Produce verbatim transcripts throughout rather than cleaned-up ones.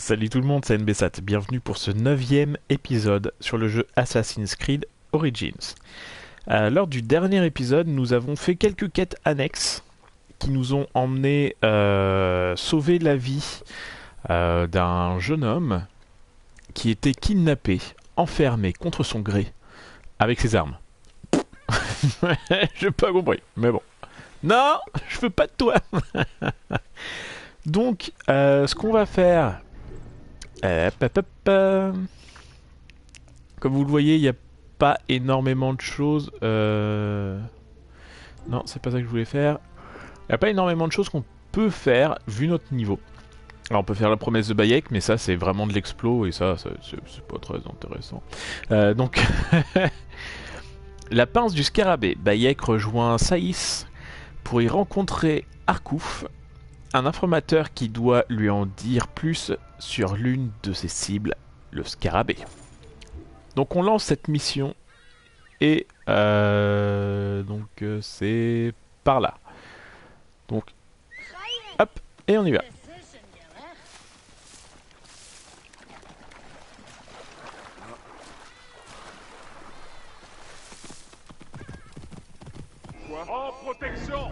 Salut tout le monde, c'est N B S A T. Bienvenue pour ce neuvième épisode sur le jeu Assassin's Creed Origins. Euh, lors du dernier épisode, nous avons fait quelques quêtes annexes qui nous ont emmené euh, sauver la vie euh, d'un jeune homme qui était kidnappé, enfermé contre son gré, avec ses armes. J'ai pas compris, mais bon. Non, je veux pas de toi. Donc, euh, ce qu'on va faire... Euh, hop, hop, hop, euh. Comme vous le voyez, il n'y a pas énormément de choses. Euh... Non, c'est pas ça que je voulais faire. Il n'y a pas énormément de choses qu'on peut faire vu notre niveau. Alors on peut faire la promesse de Bayek, mais ça c'est vraiment de l'explo et ça, ça c'est pas très intéressant. Euh, donc, la pince du scarabée. Bayek rejoint Saïs pour y rencontrer Arkouf, un informateur qui doit lui en dire plus sur l'une de ses cibles, le scarabée. Donc on lance cette mission et euh, donc euh, c'est par là. Donc hop et on y va. En protection.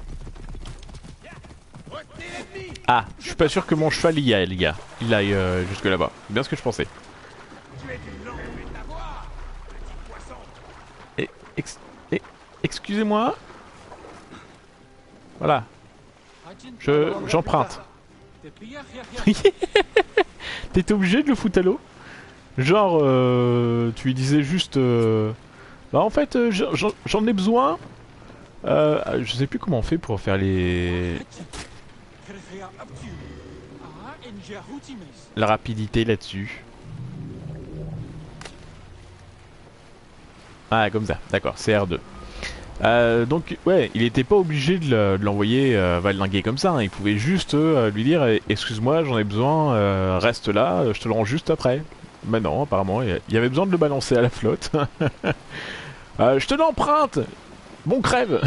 Ah, je suis pas sûr que mon cheval y aille, les gars. Il aille euh, jusque là-bas. C'est bien ce que je pensais. Et, ex, et, excusez-moi. Voilà. Je j'emprunte. T'étais obligé de le foutre à l'eau? Genre, euh, tu lui disais juste... Euh, bah en fait, euh, j'en ai besoin. Euh, je sais plus comment on fait pour faire les... La rapidité là-dessus. Ah, comme ça, d'accord, c'est R deux. Euh, donc, ouais, il était pas obligé de l'envoyer euh, valinguer comme ça, hein. Il pouvait juste euh, lui dire eh, excuse-moi, j'en ai besoin, euh, reste là, je te le rends juste après. Mais non, apparemment, il y avait besoin de le balancer à la flotte. euh, je te l'emprunte. Bon, crève.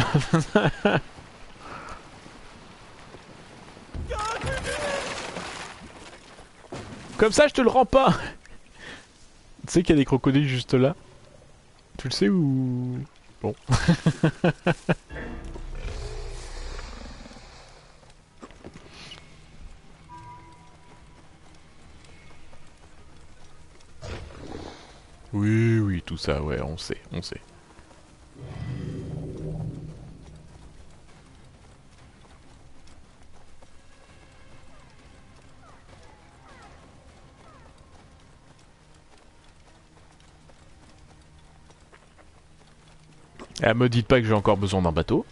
Comme ça, je te le rends pas. Tu sais qu'il y a des crocodiles juste là? Tu le sais ou... Bon. Oui, oui, tout ça, ouais, on sait, on sait. Ah, me dites pas que j'ai encore besoin d'un bateau.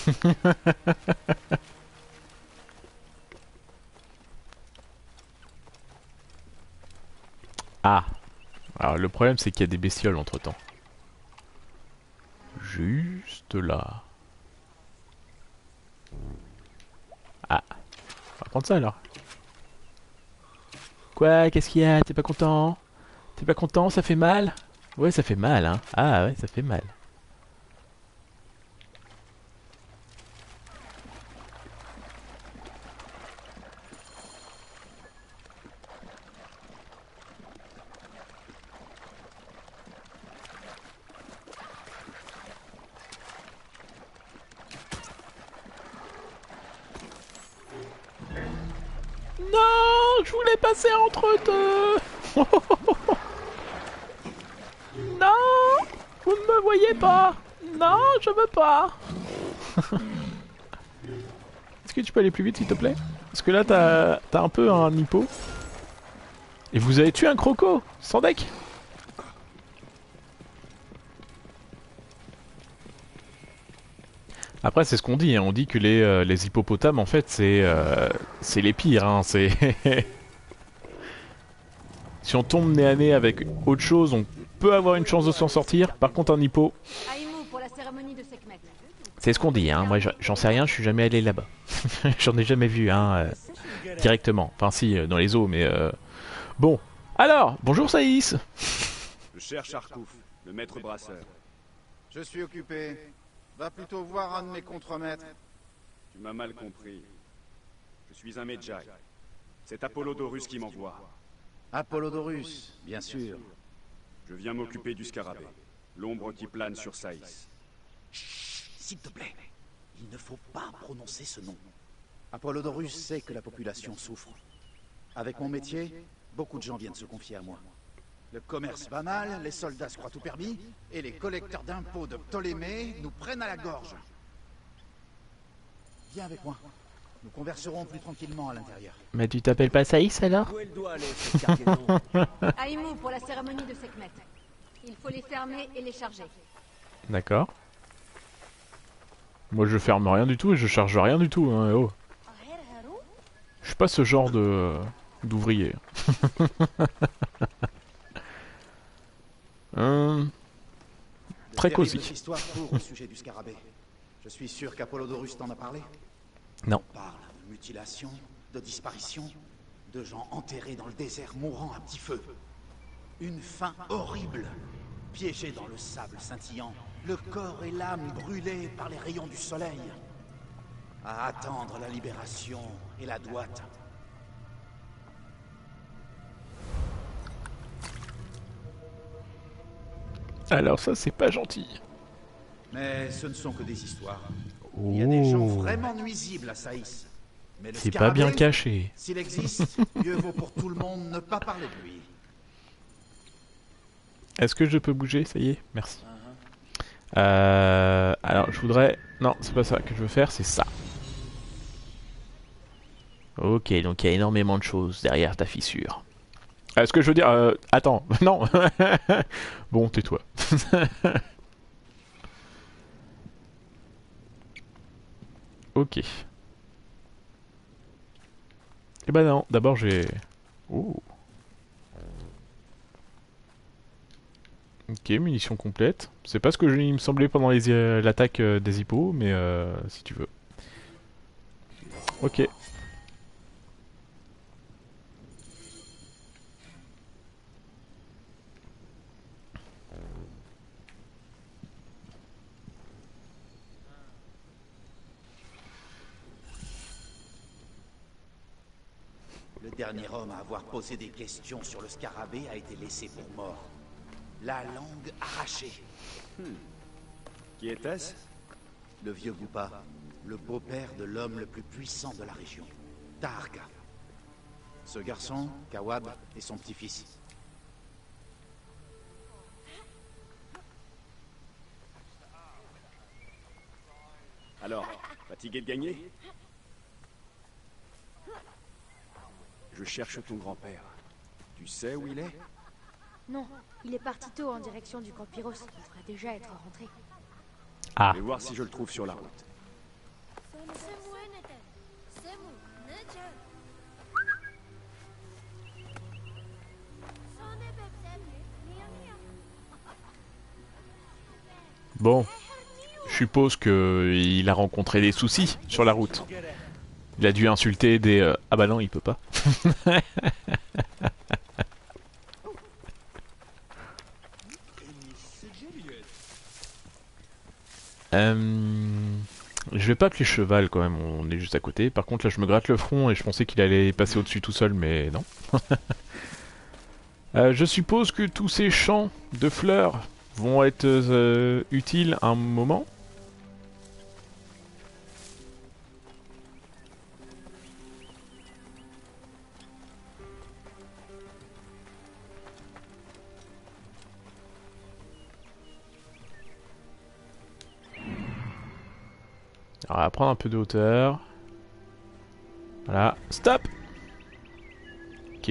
Ah. Alors le problème c'est qu'il y a des bestioles entre temps. Juste là. Ah. On va prendre ça alors. Quoi? Qu'est-ce qu'il y a? T'es pas content? T'es pas content? Ça fait mal? Ouais, ça fait mal, hein. Ah ouais, ça fait mal. Non, je voulais passer entre deux. Non, vous ne me voyez pas. Non, je veux pas. Est-ce que tu peux aller plus vite s'il te plaît? Parce que là t'as t'as un peu un hippo. Et vous avez tué un croco, sans deck. Après c'est ce qu'on dit, hein. On dit que les, euh, les hippopotames en fait c'est euh, c'est les pires, hein. C'est si on tombe nez à nez avec autre chose, on peut avoir une chance de s'en sortir. Par contre un hippo, c'est ce qu'on dit, hein. Moi j'en sais rien, je suis jamais allé là-bas. J'en ai jamais vu, hein, euh, directement. Enfin si, euh, dans les eaux, mais euh... bon. Alors, bonjour Saïs. Je cherche Arkouf, le maître brasseur. Je suis occupé. Va plutôt voir un de mes contremaîtres. Tu m'as mal compris. Je suis un Medjay. C'est Apollodorus qui m'envoie. Apollodorus, bien sûr. Je viens m'occuper du scarabée. L'ombre qui plane sur Saïs. S'il te plaît, il ne faut pas prononcer ce nom. Apollodorus sait que la population souffre. Avec mon métier, beaucoup de gens viennent se confier à moi. Le commerce va mal, les soldats se croient tout permis, et les collecteurs d'impôts de Ptolémée nous prennent à la gorge. Viens avec moi. Nous converserons plus tranquillement à l'intérieur. Mais tu t'appelles pas Saïs alors? Où elle doit aller, cette cargaison? Aïmou pour la cérémonie de Sekhmet. Il faut les fermer et les charger. D'accord. Moi je ferme rien du tout et je charge rien du tout, hein, oh. Je suis pas ce genre de d'ouvrier. hum... Très Terrible cosy. histoire court au sujet du scarabée. Je suis sûr qu'Apollodorus t'en a parlé. Non. On parle de mutilation, de disparition, de gens enterrés dans le désert mourant à petit feu. Une fin horrible, piégés dans le sable scintillant, le corps et l'âme brûlés par les rayons du soleil. À attendre la libération et la droite. Alors ça c'est pas gentil. Mais ce ne sont que des histoires. Il y a des gens Oh. vraiment nuisibles à Saïs. Mais le C'est pas bien scarabée, caché. s'il existe, mieux vaut pour tout le monde ne pas parler de lui. Est-ce que je peux bouger? Ça y est, merci. Euh, alors je voudrais... Non, c'est pas ça que je veux faire, c'est ça. Ok, donc il y a énormément de choses derrière ta fissure. Est-ce que je veux dire... Euh, attends, non. Bon, tais-toi. Ok. Eh ben non, d'abord j'ai... Oh. Ok, munitions complètes. C'est pas ce que je, il me semblait pendant les, euh, l'attaque euh, des hippos, mais euh, si tu veux. Ok. Le dernier homme à avoir posé des questions sur le scarabée a été laissé pour mort. La langue arrachée. Qui était-ce? Le vieux Goupa, le beau-père de l'homme le plus puissant de la région, Taharka. Ce garçon, Kawab, est son petit-fils. Alors, fatigué de gagner? Je cherche ton grand-père. Tu sais où il est? Non, il est parti tôt en direction du camp Pyros. Il devrait déjà être rentré. Ah. Je vais voir si je le trouve sur la route. Bon. Je suppose que il a rencontré des soucis sur la route. Il a dû insulter des... euh, Ah bah non, il peut pas. euh... Je vais pas appeler cheval quand même, on est juste à côté. Par contre là je me gratte le front et je pensais qu'il allait passer au-dessus tout seul, mais non. euh, je suppose que tous ces champs de fleurs vont être euh, utiles à un moment. Alors, on va prendre un peu de hauteur. Voilà, stop. Ok.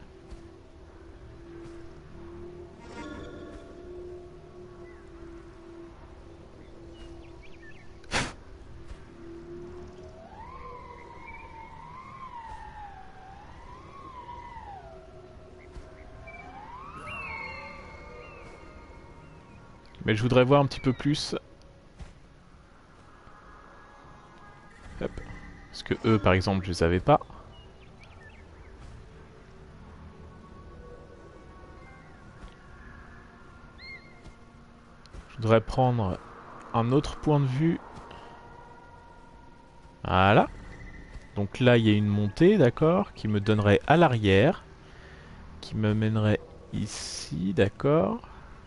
Mais je voudrais voir un petit peu plus. Hop. Parce que eux, par exemple, je les avais pas. Je voudrais prendre un autre point de vue. Voilà. Donc là, il y a une montée, d'accord, qui me donnerait à l'arrière, qui me mènerait ici, d'accord.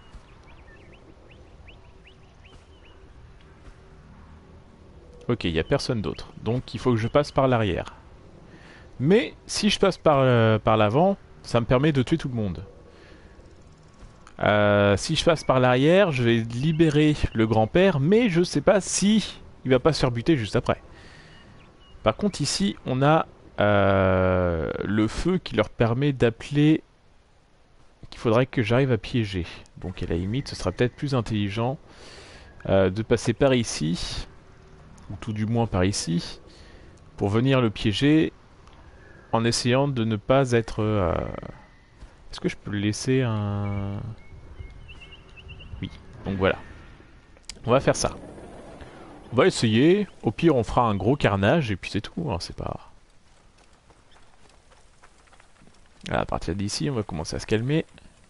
Ok, il n'y a personne d'autre. Donc il faut que je passe par l'arrière. Mais si je passe par, euh, par l'avant, ça me permet de tuer tout le monde. Euh, si je passe par l'arrière, je vais libérer le grand-père, mais je sais pas si il va pas se faire buter juste après. Par contre ici, on a euh, le feu qui leur permet d'appeler... qu'il faudrait que j'arrive à piéger. Donc à la limite, ce sera peut-être plus intelligent euh, de passer par ici, ou tout du moins par ici, pour venir le piéger en essayant de ne pas être... Euh... Est-ce que je peux le laisser un... Oui, donc voilà. On va faire ça. On va essayer. Au pire, on fera un gros carnage et puis c'est tout. Hein, c'est pas... Voilà, à partir d'ici, on va commencer à se calmer.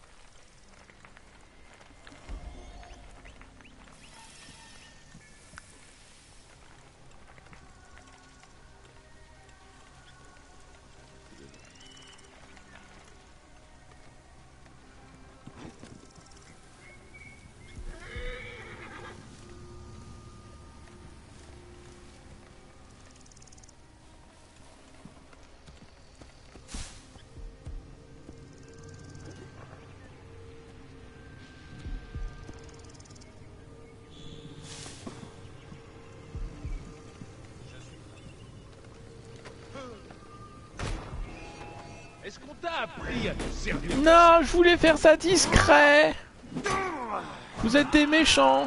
Est-ce qu'on t'a appris à te servir? Non, je voulais faire ça discret. Vous êtes des méchants.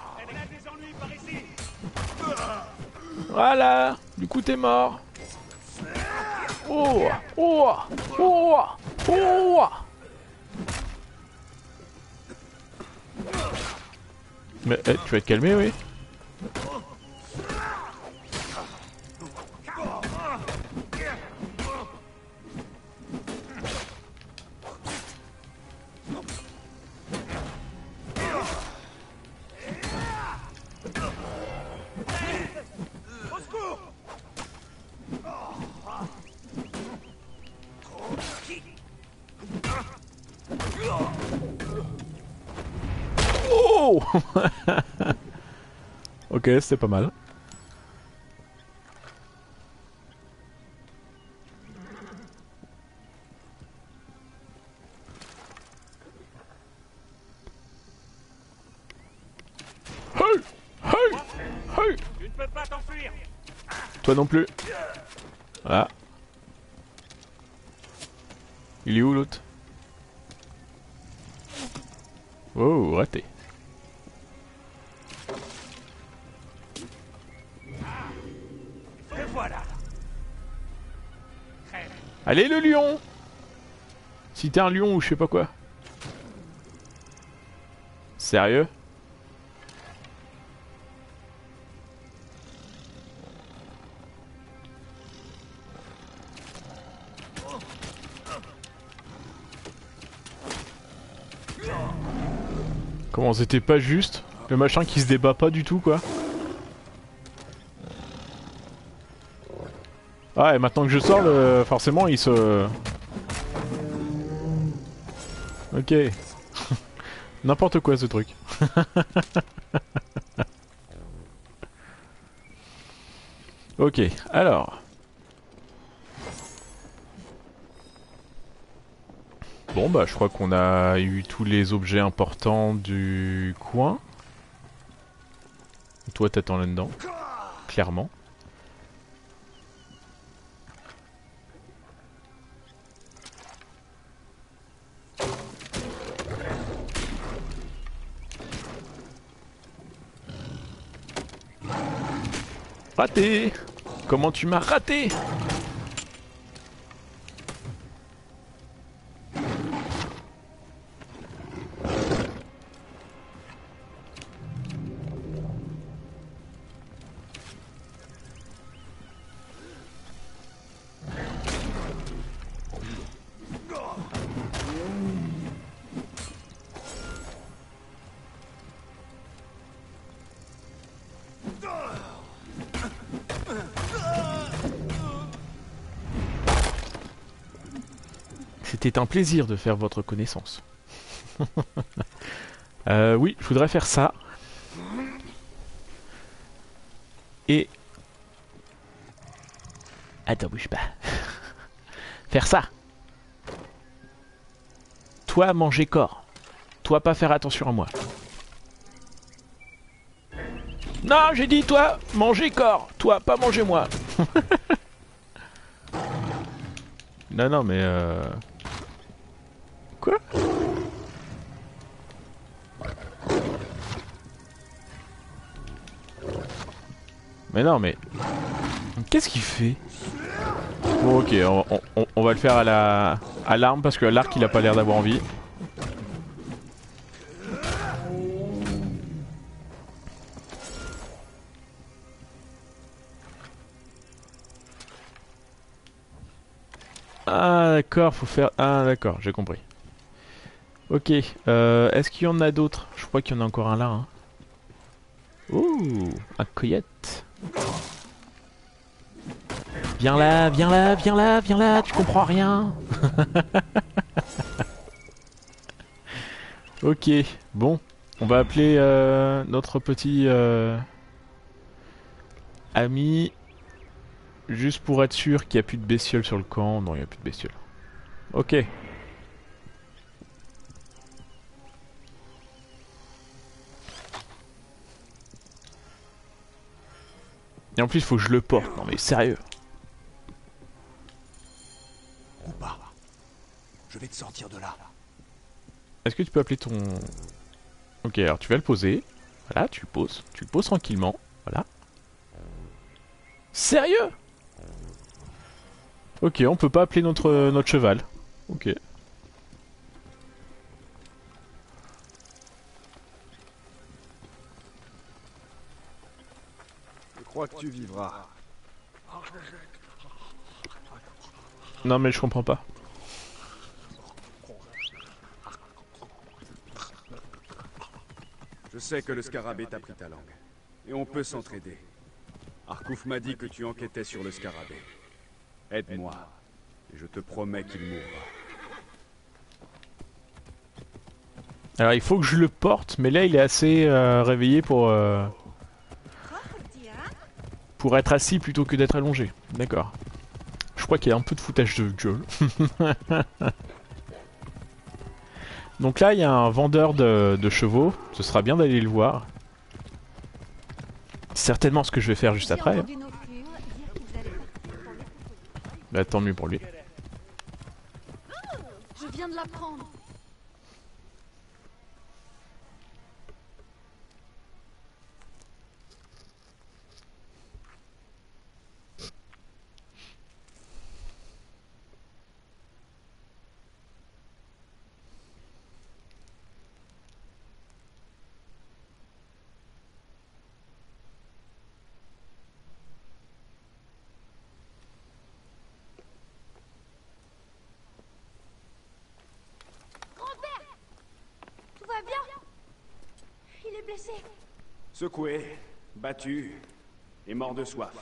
Voilà. Du coup, t'es mort. Oh, oh, oh, oh. Mais eh, tu vas te calmer, oui. Oh. Ok, c'était pas mal. Hey, hey, hey. Tu ne peux pas t'enfuir. Toi non plus. Voilà. Il est où l'autre? Oh, raté. Te voilà. Allez le lion! Si t'es un lion ou je sais pas quoi. Sérieux? Comment c'était pas juste? Le machin qui se débat pas du tout quoi. Ah et maintenant que je sors le... forcément il se... Ok. N'importe quoi ce truc. Ok, alors... Bon bah je crois qu'on a eu tous les objets importants du coin. Toi t'attends là-dedans. Clairement. Raté! Comment tu m'as raté? C'était un plaisir de faire votre connaissance. euh, oui, je voudrais faire ça. Et... Attends, bouge pas. Faire ça. Toi, manger corps. Toi, pas faire attention à moi. Non, j'ai dit toi, manger corps. Toi, pas manger moi. Non, non, mais euh... Quoi? Mais non, mais... Qu'est-ce qu'il fait? Bon, ok, on, on, on va le faire à la... à l'arme, parce que l'arc, il a pas l'air d'avoir envie. Ah d'accord, faut faire... Ah d'accord, j'ai compris. Ok, euh, est-ce qu'il y en a d'autres? Je crois qu'il y en a encore un là. Hein. Ouh, un coyote. Viens là, viens là, viens là, viens là, tu comprends rien. Ok, bon, on va appeler euh, notre petit euh, ami, juste pour être sûr qu'il n'y a plus de bestioles sur le camp. Non, il n'y a plus de bestioles. Ok. Et en plus, il faut que je le porte. Non mais sérieux. Ou pas. Je vais te sortir de là. Est-ce que tu peux appeler ton... Ok, alors tu vas le poser. Voilà, tu le poses. Tu le poses tranquillement. Voilà. Sérieux? Ok, on peut pas appeler notre, notre cheval. Ok. Je crois que tu vivras. Non mais je comprends pas. Je sais que le scarabée t'a pris ta langue. Et on peut s'entraider. Arkouf m'a dit que tu enquêtais sur le scarabée. Aide-moi. Et je te promets qu'il mourra. Alors il faut que je le porte, mais là il est assez euh, réveillé pour... Euh, pour être assis plutôt que d'être allongé. D'accord. Je crois qu'il y a un peu de foutage de gueule. Donc là il y a un vendeur de, de chevaux. Ce sera bien d'aller le voir. Certainement ce que je vais faire juste après. Bah, tant mieux pour lui. Je viens de l'apprendre. Blessé. Secoué, battu et mort de soif.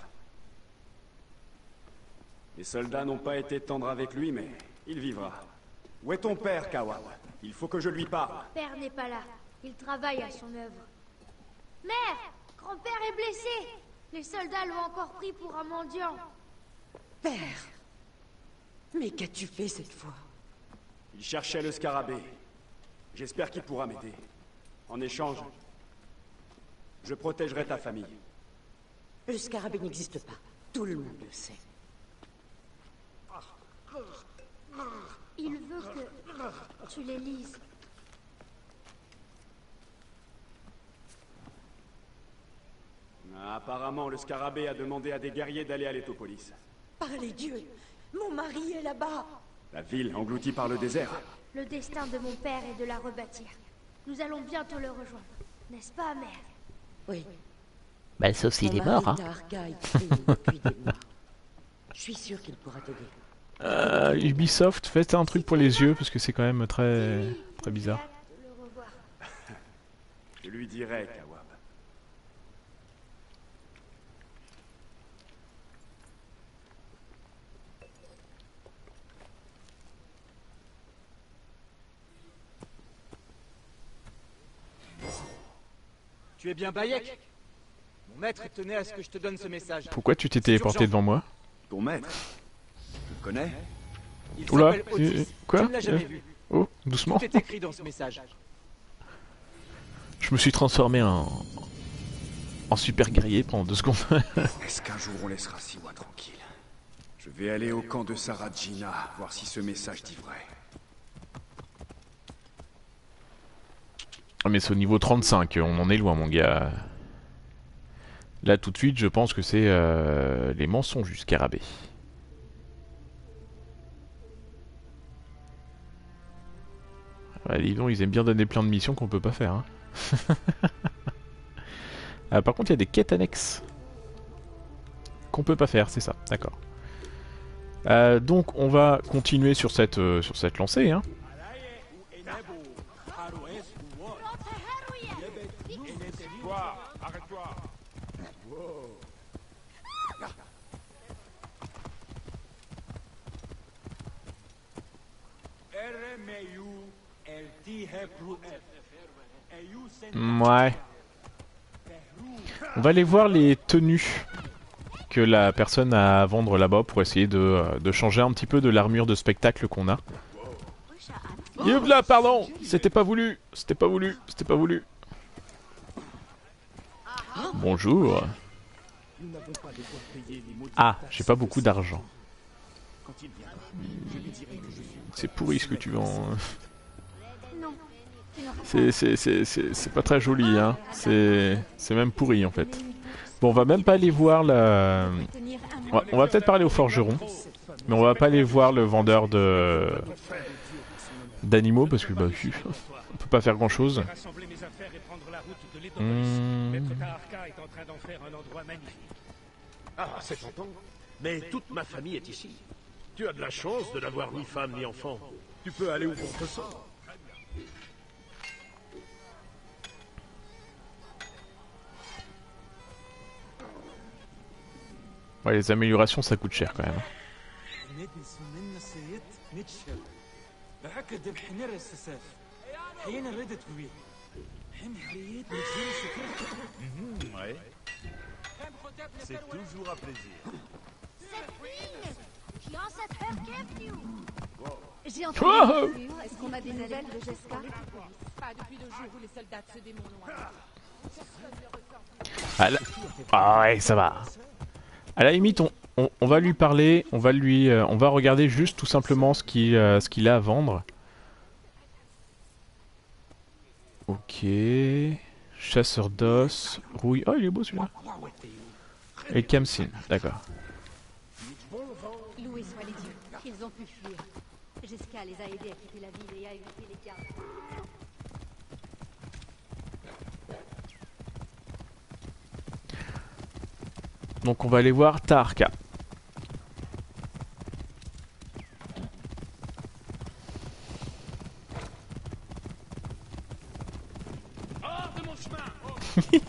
Les soldats n'ont pas été tendres avec lui, mais il vivra. Où est ton père, Kawab? Il faut que je lui parle. Père n'est pas là. Il travaille à son œuvre. Mère! Grand-père est blessé! Les soldats l'ont encore pris pour un mendiant. Père! Mais qu'as-tu fait cette fois? Il cherchait le scarabée. J'espère qu'il pourra m'aider. En échange, je protégerai ta famille. Le scarabée n'existe pas. Tout le monde le sait. Il veut que tu les lises. Apparemment, le scarabée a demandé à des guerriers d'aller à l'Étopolis. Par les dieux! Mon mari est là-bas! La ville engloutie par le désert. Le destin de mon père est de la rebâtir. Nous allons bientôt le rejoindre. N'est-ce pas, mère? Oui. Bah, sauf s'il est mort, hein. Depuis des mois. Je suis sûr qu'il pourra t'aider. Euh, Ubisoft, faites un truc pour les yeux, parce que c'est quand même très, très bizarre. Je lui dirai, Kawab. Tu es bien Bayek? Mon maître tenait à ce que je te donne ce message. Pourquoi tu t'es téléporté devant moi? Ton maître? Tu le connais? Il Oula, s'appelle Otis. euh, quoi? Tu ne l'as jamais Euh, vu. Oh, doucement. Tout est écrit dans ce message. Je me suis transformé en... en super guerrier pendant deux secondes. Est-ce qu'un jour on laissera Siwa tranquille? Je vais aller au camp de Sarajina, voir si ce message dit vrai. Ah, mais c'est au niveau trente-cinq, on en est loin mon gars. Là tout de suite je pense que c'est euh, les mensonges du scarabée. Ah, dis donc, ils aiment bien donner plein de missions qu'on peut pas faire. Hein. Ah, par contre il y a des quêtes annexes qu'on peut pas faire, c'est ça, d'accord. Euh, donc on va continuer sur cette, euh, sur cette lancée. Hein. Arrête-toi. Ouais. On va aller voir les tenues que la personne a à vendre là-bas pour essayer de, euh, de changer un petit peu de l'armure de spectacle qu'on a. Yves là, pardon, c'était pas voulu, c'était pas voulu, c'était pas voulu. Bonjour. Ah, j'ai pas beaucoup d'argent. C'est pourri ce que tu vends. C'est c'est c'est c'est c'est pas très joli hein. C'est c'est même pourri en fait. Bon, on va même pas aller voir la. On va, on va peut-être parler au forgeron, mais on va pas aller voir le vendeur de d'animaux parce que bah on peut pas faire grand chose. Mmh. Ah, c'est tentant. Mais toute ma famille est ici. Tu as de la chance de n'avoir ni femme ni enfant. Tu peux aller où on te sent. Ouais, les améliorations ça coûte cher quand même. Ouais. C'est toujours un plaisir. J'ai entendu. Est-ce qu'on a des nouvelles de Jessica? Pas depuis le jour où les soldats de ce démon l'ont arrêté. Ah, là... ah ouais, ça va. À la limite, on, on, on va lui parler, on va lui, euh, on va regarder juste tout simplement ce qu'il euh, ce qu'il a à vendre. Ok. Chasseur d'os, rouille. Oh, il est beau celui-là. Et Kamsin, d'accord. Loué soit les dieux, ils ont pu fuir. Jessica les a aidés à quitter la ville et à éviter les gardes. Donc on va aller voir Taharka. Hors de mon chemin.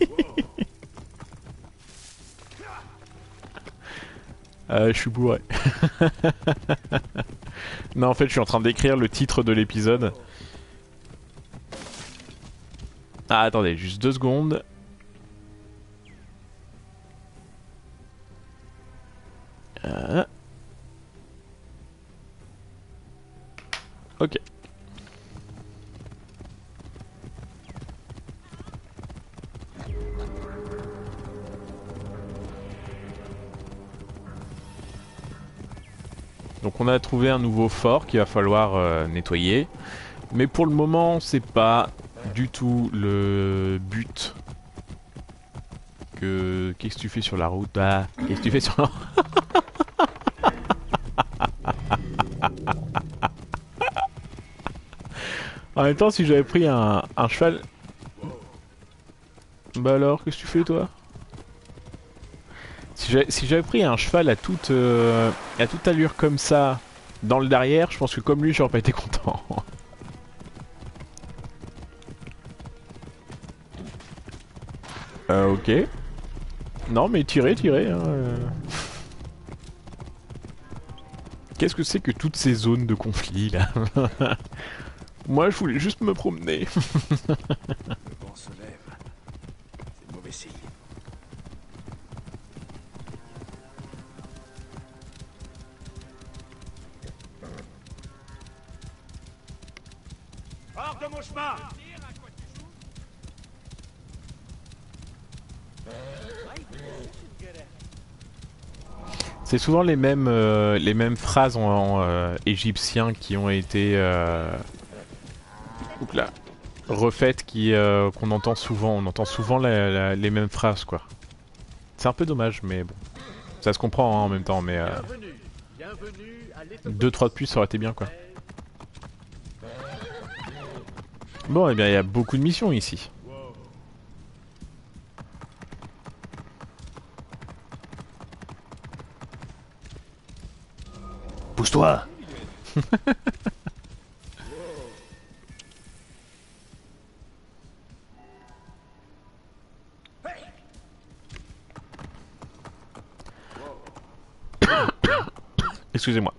euh, je suis bourré. Non, en fait, je suis en train d'écrire le titre de l'épisode. Ah, attendez, juste deux secondes. Euh... Ok. Donc on a trouvé un nouveau fort qu'il va falloir euh, nettoyer. Mais pour le moment, c'est pas du tout le but. Que... Qu'est-ce que tu fais sur la route? Ah, qu'est-ce que tu fais sur la En même temps, si j'avais pris un, un cheval... Bah alors, qu'est-ce que tu fais toi? Si j'avais si j'avais pris un cheval à toute, euh, à toute allure comme ça, dans le derrière, je pense que comme lui, j'aurais pas été content. euh, ok. Non mais tirez, tirez. Hein, euh... Qu'est-ce que c'est que toutes ces zones de conflit là? Moi je voulais juste me promener. Le vent se lève. signe. Hors de mon chemin! C'est souvent les mêmes, euh, les mêmes phrases en, en euh, égyptien qui ont été euh, là, refaites, qui euh, qu'on entend souvent. On entend souvent la, la, les mêmes phrases, quoi. C'est un peu dommage, mais bon, ça se comprend hein, en même temps. Mais euh, deux trois de plus, ça aurait été bien, quoi. Bon, et eh bien, il y a beaucoup de missions ici. Pousse-toi. Excusez-moi.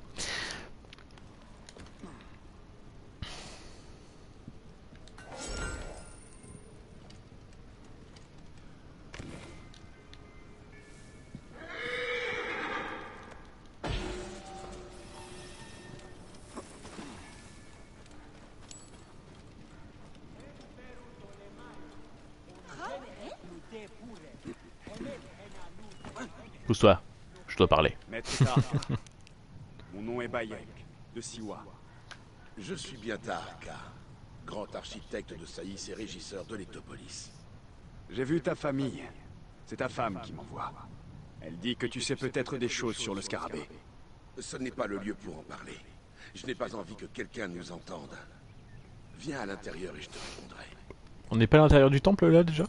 Pousse-toi, je dois parler. Maître Taharka, mon nom est Bayek, de Siwa. Je suis bien Taharka, grand architecte de Saïs et régisseur de l'Ectopolis. J'ai vu ta famille. C'est ta femme qui m'envoie. Elle dit que tu sais peut-être des choses sur le scarabée. Ce n'est pas le lieu pour en parler. Je n'ai pas envie que quelqu'un nous entende. Viens à l'intérieur et je te répondrai. On n'est pas à l'intérieur du temple là déjà?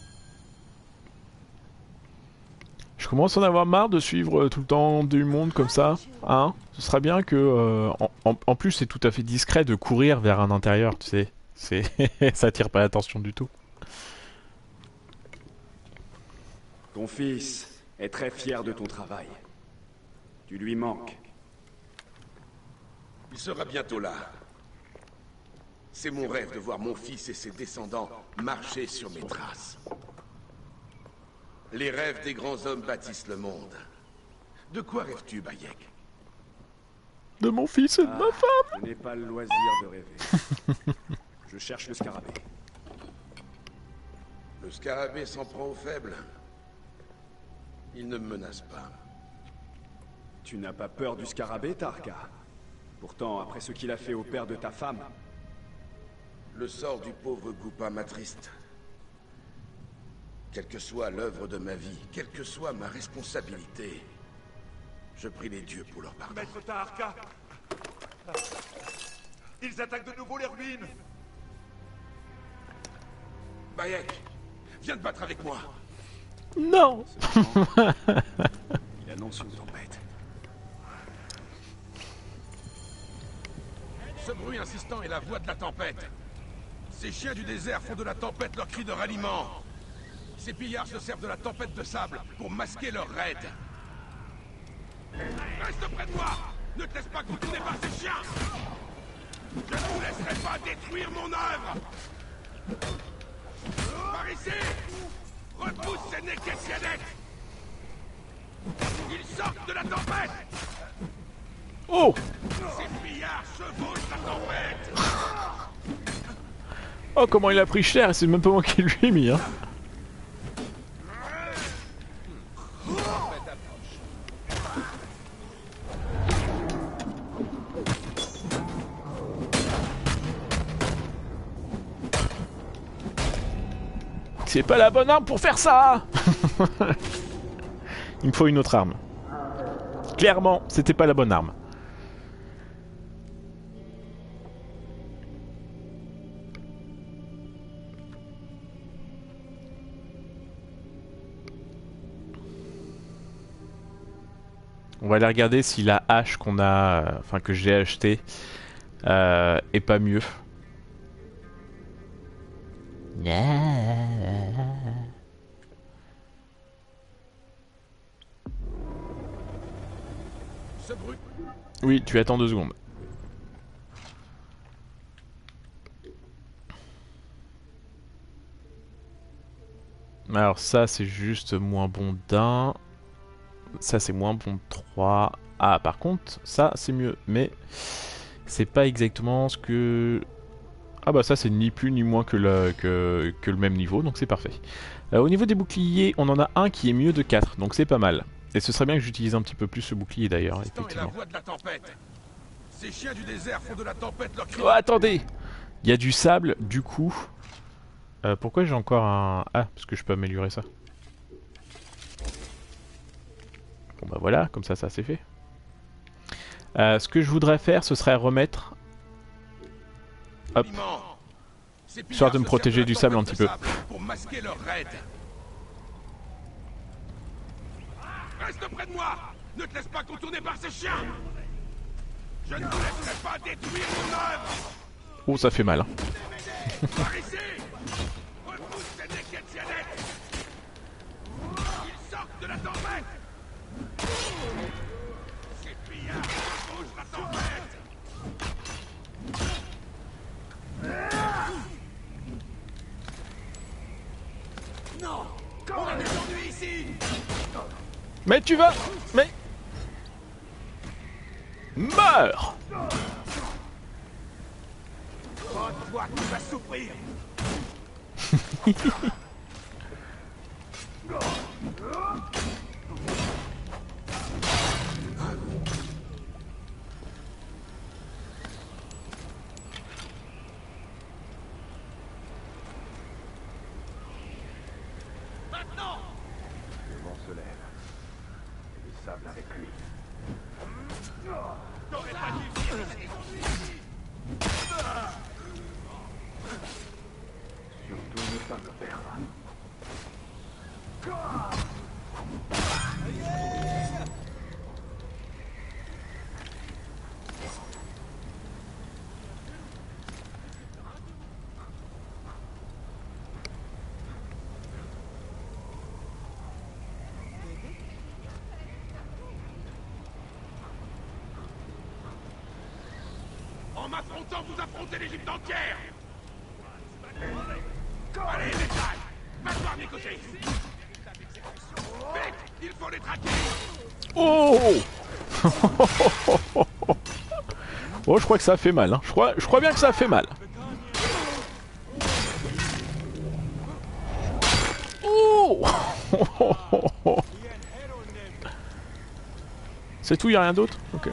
Je commence à en avoir marre de suivre tout le temps du monde comme ça, hein. Ce serait bien que, euh, en, en, en plus c'est tout à fait discret de courir vers un intérieur, tu sais. C'est, ça attire pas l'attention du tout. Ton fils est très fier de ton travail. Tu lui manques. Il sera bientôt là. C'est mon rêve de voir mon fils et ses descendants marcher sur mes traces. Les rêves des grands hommes bâtissent le monde. De quoi rêves-tu, Bayek? De mon fils et de ah, ma femme. Je n'ai pas le loisir de rêver. Je cherche le scarabée. Le scarabée s'en prend aux faibles. Il ne me menace pas. Tu n'as pas peur du scarabée, Taharka? Pourtant, après ce qu'il a fait au père de ta femme... Le sort du pauvre Goupa m'attriste. Quelle que soit l'œuvre de ma vie, quelle que soit ma responsabilité, je prie les dieux pour leur pardon. Maître Taharka! Ils attaquent de nouveau les ruines! Bayek, viens te battre avec moi! Non. Il annonce une tempête. Ce bruit insistant est la voix de la tempête. Ces chiens du désert font de la tempête leur cri de ralliement. Ces pillards se servent de la tempête de sable pour masquer leur raid. Reste près de moi! Ne te laisse pas contourner par ces chiens! Je ne vous laisserai pas détruire mon œuvre! Par ici! Repousse ces Nekessianettes! Ils sortent de la tempête! Oh! Ces pillards chevauchent la tempête! Oh, comment il a pris cher, c'est même pas moi qui lui ai mis, hein. C'est pas la bonne arme pour faire ça. Il me faut une autre arme. Clairement, c'était pas la bonne arme. On va aller regarder si la hache qu'on a, euh, enfin que j'ai achetée, euh, est pas mieux. Ce bruit. Oui, tu attends deux secondes. Alors ça c'est juste moins bon d'un. Ça c'est moins bon de trois. Ah par contre ça c'est mieux. Mais c'est pas exactement ce que... Ah bah ça c'est ni plus ni moins que le, que, que le même niveau. Donc c'est parfait. Euh, au niveau des boucliers on en a un qui est mieux de quatre. Donc c'est pas mal. Et ce serait bien que j'utilise un petit peu plus ce bouclier d'ailleurs. Effectivement. La voix de la tempête. Ces chiens du désert font de la tempête leur cri. Oh attendez. Il y a du sable du coup. Euh, pourquoi j'ai encore un... Ah, parce que je peux améliorer ça. Bon bah voilà, comme ça, ça c'est fait. Euh, ce que je voudrais faire, ce serait remettre... Hop. Histoire de me protéger du sable un petit peu. Pour masquer leur raid. Reste près de moi. Ne te laisse pas contourner par ces chiens. Je ne te laisserai pas détruire mon œuvre. Oh, ça fait mal. Hein. Par ici. Repousse ces néquetianettes. Ils sortent de la tempête. Ces pillards repoussent la tempête. Non, on a des ennuis ici. Mais tu vas... Mais... Meurs. Oh, toi, tu vas souffrir. Maintenant. Le vent se lève. Et le sable avec lui. T'aurais pas dû venir ici. Surtout ne pas me perdre. En m'affrontant, vous affrontez l'Égypte entière. Allez, les tailles. Passe-toi à mes côtés. Vite, il faut les traquer. Oh. Oh, je crois que ça a fait mal. Hein. Je crois, je crois bien que ça a fait mal. Oh. C'est tout, y a rien d'autre? Ok.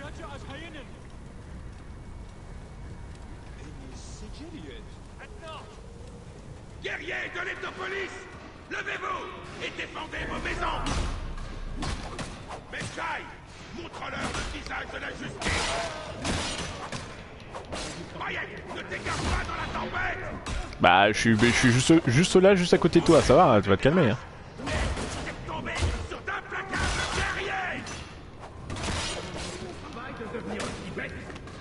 Guerriers de l'Ethnopolis, levez-vous et défendez vos maisons. Meshai, montre-leur le visage de la justice. Mayek, ne t'égare pas dans la tempête. Bah, je suis, je suis juste, juste là, juste à côté de toi. Ça va, tu vas te calmer. Hein. T'es tombé sur d'implacables guerriers. Travail de devenir aussi bête.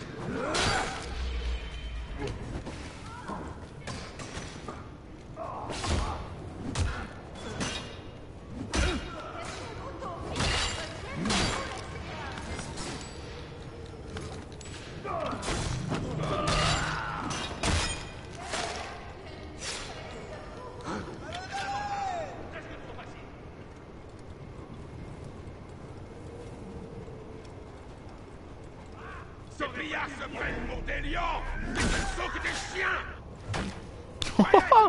Ces pillards se prennent pour des lions. Ils ne sont que des chiens.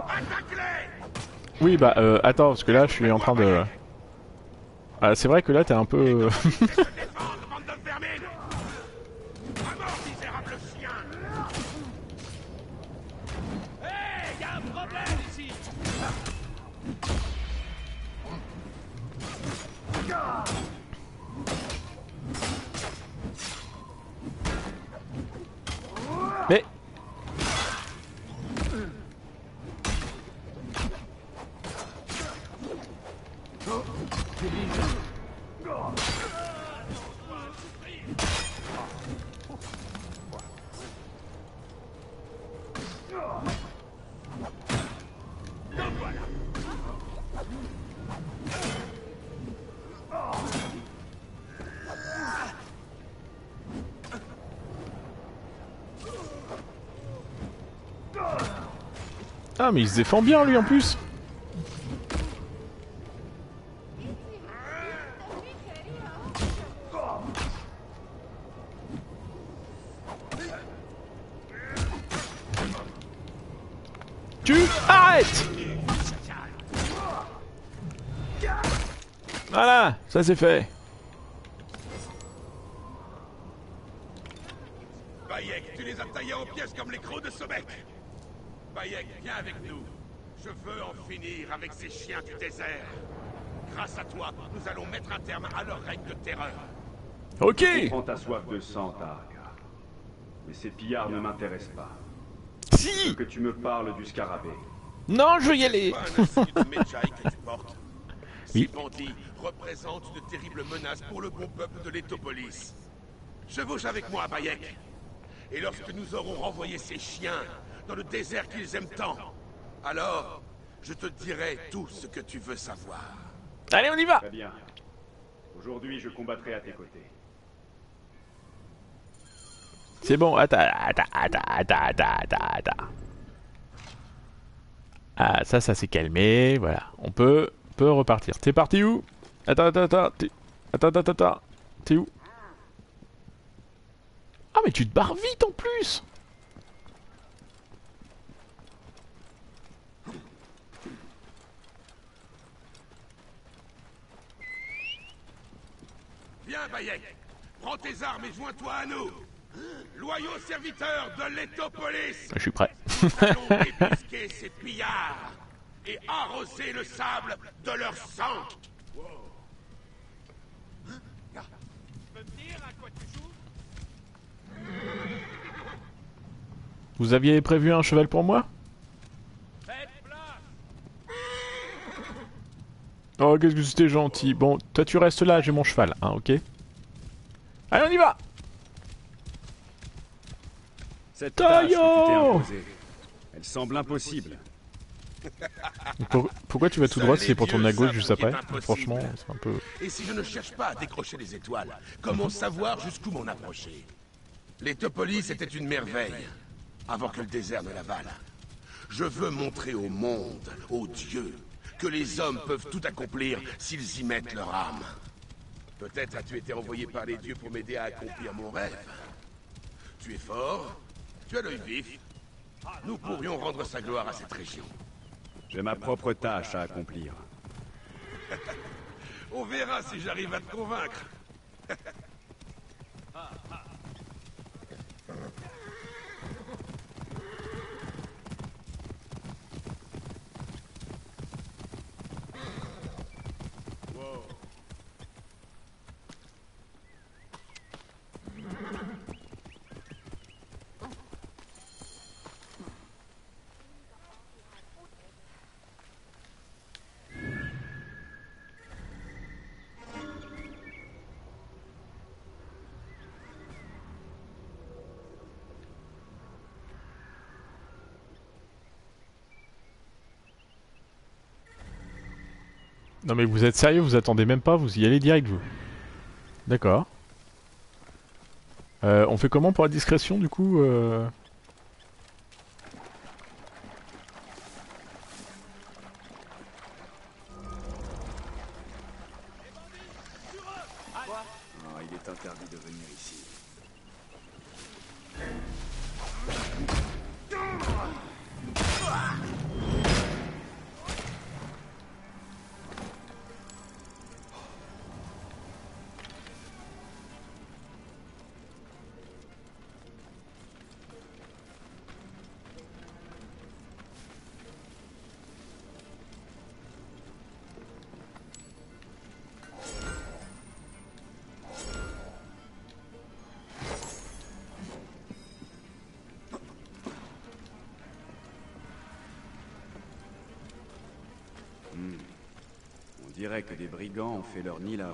Oui, bah, euh, attends, parce que là, je suis en train de... Ah, c'est vrai que là, t'es un peu... Hey, y a un problème ici. Mais... Ah mais il se défend bien lui en plus. Arrête! Voilà, ça c'est fait. Bayek, tu les as taillés en pièces comme les crocs de Sobek. Bayek, viens avec nous. Je veux en finir avec ces chiens du désert. Grâce à toi, nous allons mettre un terme à leur règne de terreur. Ok. Je comprends ta soif de sang, Tarka. Mais ces pillards ne m'intéressent pas. Si. Je veux que tu me parles du scarabée. Non, je veux y aller. Ces bandits représentent de terribles menaces pour le bon peuple de l'Étopolis. Chevauche avec moi, Bayek. Et lorsque nous aurons renvoyé ces chiens dans le désert qu'ils aiment tant, alors je te dirai tout ce que tu veux savoir. Allez, on y va. Très bien. Aujourd'hui, je combattrai à tes côtés. C'est bon, attends, attends, attends, attends, attends, attends. Ah, ça, ça s'est calmé, voilà. On peut, peut repartir. T'es parti où? Attends, attends, attends. T'es... Attends, attends, attends. T'es où? Ah, mais tu te barres vite en plus. Viens, Bayek. Prends tes armes et joins-toi à nous. Loyaux serviteurs de l'Étopolis. Je suis prêt. Allons débusquer ces pillards et arroser le sable de leur sang. Wow. Hein? Tu peux me dire à quoi tu joues? Vous aviez prévu un cheval pour moi? Oh, qu'est-ce que c'était gentil. Bon, toi tu restes là, j'ai mon cheval, hein, ok? Allez, on y va! Cette tâche que tu t'es imposée, elle semble impossible. Pour- pourquoi tu vas tout droit si c'est pour tourner à gauche juste après? Franchement, c'est un peu... Et si je ne cherche pas à décrocher les étoiles, comment savoir jusqu'où m'en approcher? L'Étopolis était une merveille, avant que le désert ne l'avale. Je veux montrer au monde, aux dieux, que les hommes peuvent tout accomplir s'ils y mettent leur âme. Peut-être as-tu été envoyé par les dieux pour m'aider à accomplir mon rêve. Tu es fort, tu as l'œil vif. Nous pourrions rendre sa gloire à cette région. J'ai ma propre tâche à accomplir. On verra si j'arrive à te convaincre. Non mais vous êtes sérieux, vous attendez même pas, vous y allez direct vous. D'accord. Euh, on fait comment pour la discrétion du coup euh... Oh, il est interdit de venir ici. Hmm. On dirait que des brigands ont fait leur nid là-haut.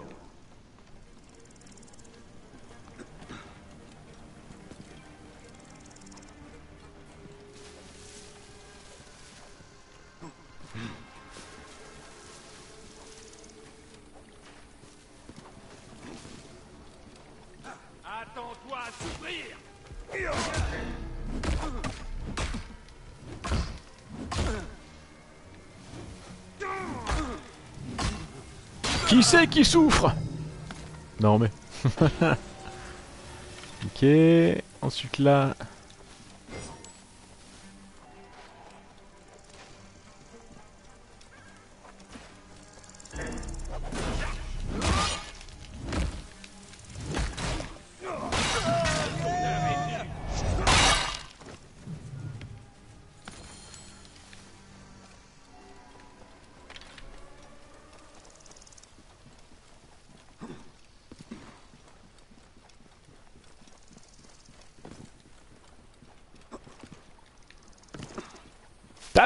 Attends-toi à souffrir. Qui c'est qui souffre? Non mais... ok, ensuite là...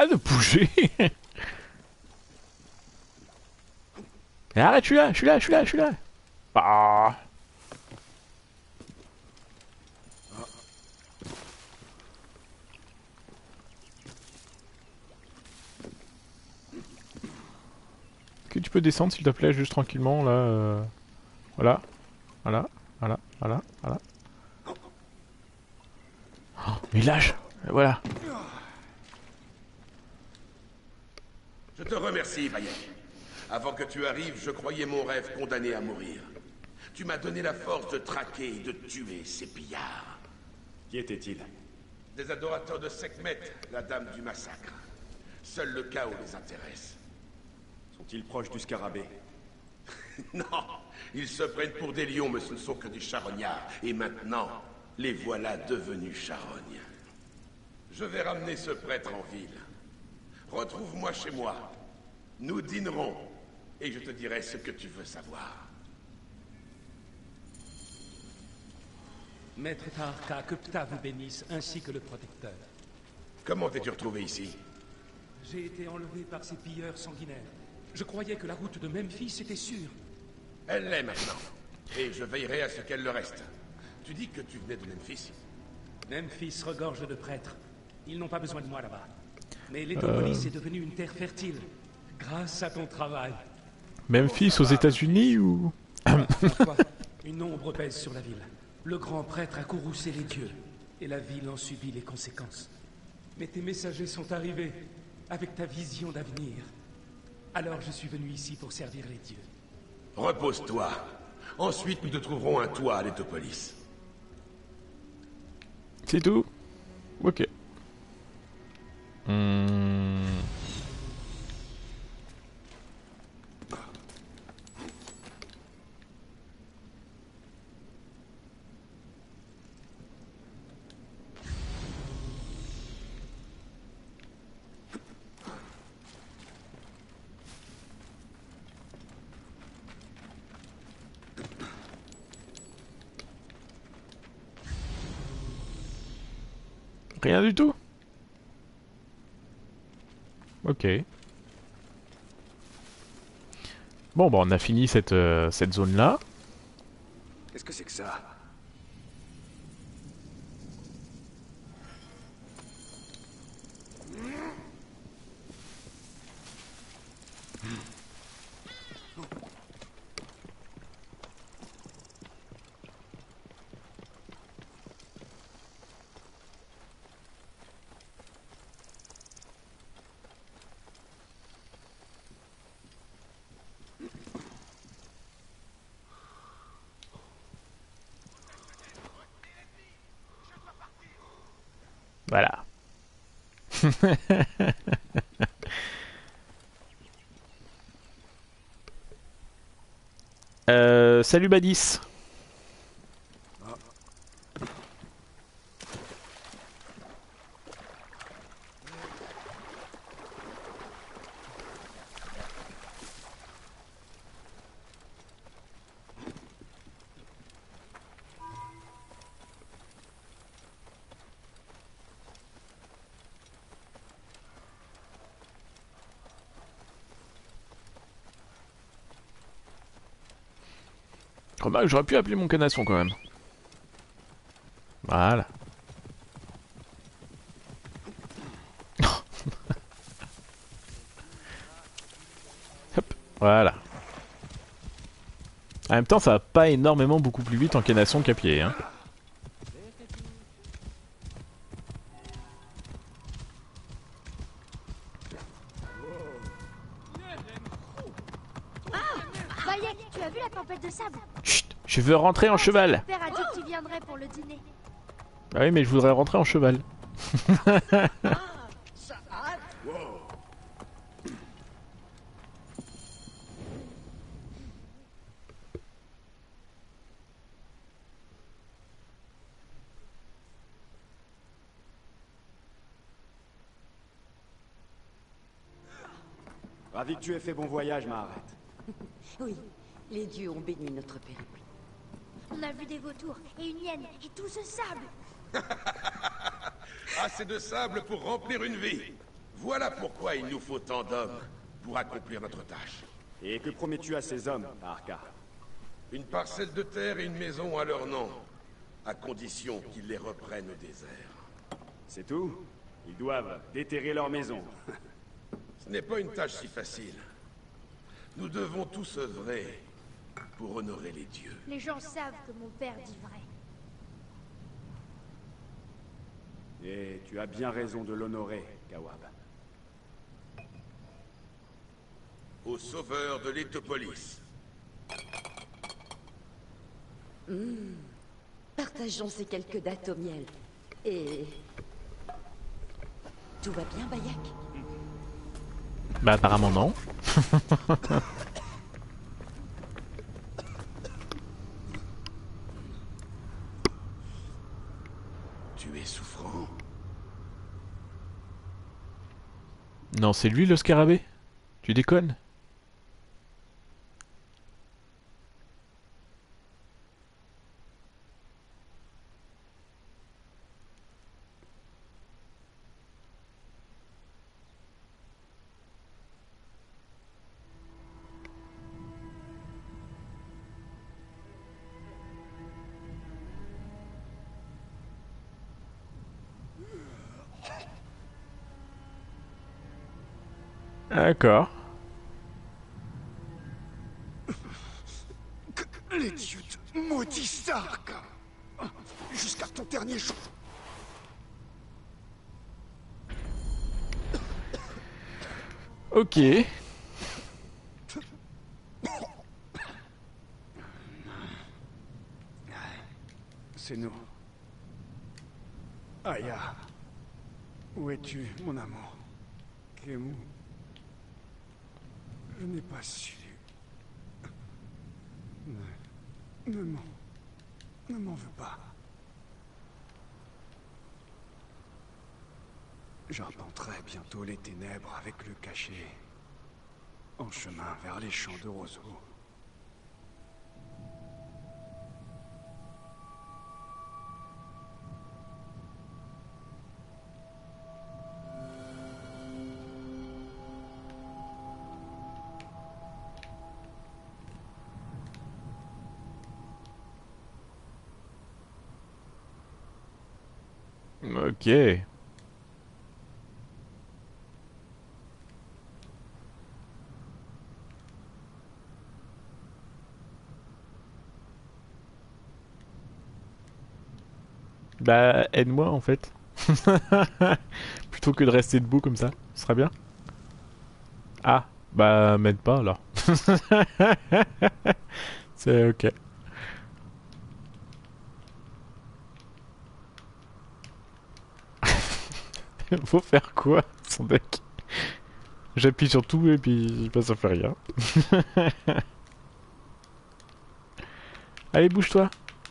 Arrête de bouger. Arrête, je suis là, je suis là, je suis là, je suis là. Ah. Que tu peux descendre s'il te plaît, juste tranquillement là. Euh... Voilà, voilà, voilà, voilà, voilà. Oh, mais lâche, voilà. Je te remercie, Bayek. Avant que tu arrives, je croyais mon rêve condamné à mourir. Tu m'as donné la force de traquer et de tuer ces pillards. Qui étaient-ils? Des adorateurs de Sekhmet, la dame du massacre. Seul le chaos les intéresse. Sont-ils proches du scarabée? Non, ils se prennent pour des lions, mais ce ne sont que des charognards. Et maintenant, les voilà devenus charognes. Je vais ramener ce prêtre en ville. Retrouve-moi chez moi. Nous dînerons, et je te dirai ce que tu veux savoir. Maître Tarka, que Ptah vous bénisse, ainsi que le protecteur. Comment t'es-tu retrouvé ici? J'ai été enlevé par ces pilleurs sanguinaires. Je croyais que la route de Memphis était sûre. Elle l'est maintenant. Et je veillerai à ce qu'elle le reste. Tu dis que tu venais de Memphis? Memphis regorge de prêtres. Ils n'ont pas besoin de moi là-bas. Mais l'Étopolis Euh. est devenue une terre fertile. Grâce à ton travail. Memphis aux États-Unis ou Parfois, une ombre pèse sur la ville. Le grand prêtre a courroucé les dieux. Et la ville en subit les conséquences. Mais tes messagers sont arrivés. Avec ta vision d'avenir. Alors je suis venu ici pour servir les dieux. Repose-toi. Ensuite, nous te trouverons un toit à l'Étopolis. C'est tout? Ok. Hmm. Rien du tout? Ok. Bon, bah on a fini cette, euh, cette zone-là. Qu'est-ce que c'est que ça? Voilà. euh, salut Badis. Remarque, j'aurais pu appeler mon canasson quand même. Voilà. Hop, voilà. En même temps, ça va pas énormément beaucoup plus vite en canasson qu'à pied, hein. Bayek, tu as vu la tempête de sable? Chut, je veux rentrer en cheval. Père a dit que tu viendrais pour le dîner. Ah oui, mais je voudrais rentrer en cheval. Ravi que tu aies fait bon voyage, Maharet. Oui, les dieux ont béni notre périple. On a vu des vautours et une hyène et tout ce sable. Assez de sable pour remplir une vie. Voilà pourquoi il nous faut tant d'hommes pour accomplir notre tâche. Et que promets-tu à ces hommes, à Arca? Une parcelle de terre et une maison à leur nom, à condition qu'ils les reprennent au désert. C'est tout? Ils doivent déterrer leur maison. Ce n'est pas une tâche si facile. Nous devons tous œuvrer pour honorer les dieux. Les gens savent que mon père dit vrai. Et tu as bien raison de l'honorer, Kawab. Au sauveur de l'Étopolis. Mmh. Partageons ces quelques dates au miel. Et... tout va bien, Bayek? Bah apparemment non. Tu es souffrant? Non, c'est lui le scarabée? Tu déconnes? D'accord. Que les dieux te maudissent, Ark. Jusqu'à ton dernier jour. Ok. C'est nous. Aya. Où es-tu, mon amour? Kemu. Je n'ai pas su. Ne, ne m'en... ne m'en veux pas. J'arpenterai bientôt les ténèbres avec le cachet. En chemin vers les champs de roseaux. Ok. Bah, aide-moi en fait. Plutôt que de rester debout comme ça, ce serait bien. Ah, bah m'aide pas alors. C'est ok. Faut faire quoi, son deck? J'appuie sur tout et puis bah, ça fait rien. Allez, bouge-toi.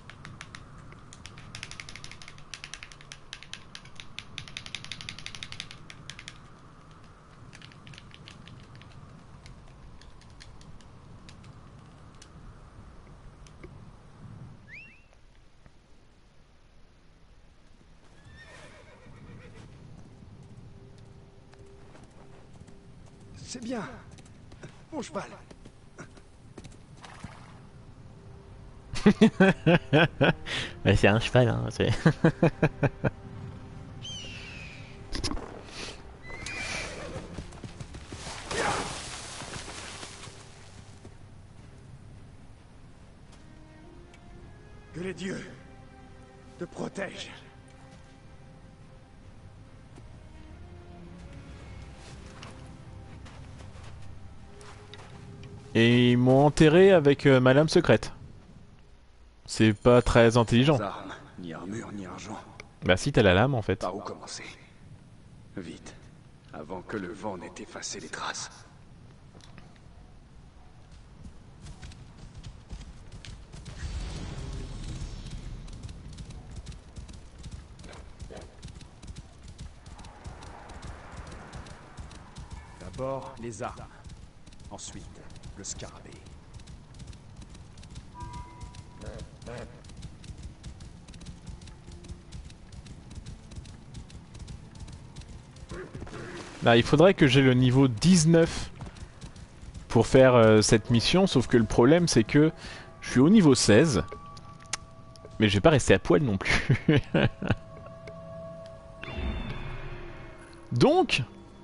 C'est bien. Mon cheval. Mais c'est un cheval, hein. C'est... Que les dieux te protègent. Et ils m'ont enterré avec euh, ma lame secrète. C'est pas très intelligent. Ni armes, ni armure, ni argent. Bah si, t'as la lame en fait. Par où commencer? Vite, avant que le vent n'ait effacé les traces. D'abord, les armes. Ensuite, le scarabée. Bah, il faudrait que j'ai le niveau dix-neuf pour faire euh, cette mission, sauf que le problème c'est que je suis au niveau seize, mais je vais pas rester à poil non plus. Donc...